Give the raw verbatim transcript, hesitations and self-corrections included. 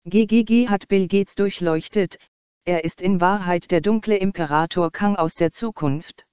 G G G hat Bill Gates durchleuchtet, er ist in Wahrheit der dunkle Imperator Kang aus der Zukunft.